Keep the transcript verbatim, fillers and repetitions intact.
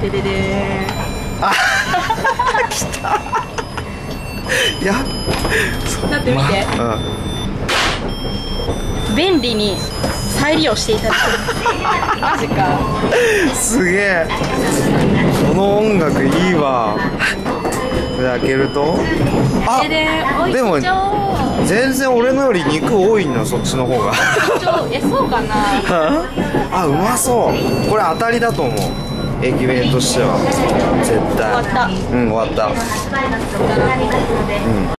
でででーん。 あ来たいやだって見て、 ま、 うん、便利に再利用していただけるマジかすげえこの音楽いいわこれ開けるとあででーん。 でも全然俺のより肉多いのそっちの方がえ、そうかな。 あ、うまそうこれ当たりだと思う駅弁としては絶対終わった。 うん終わったうん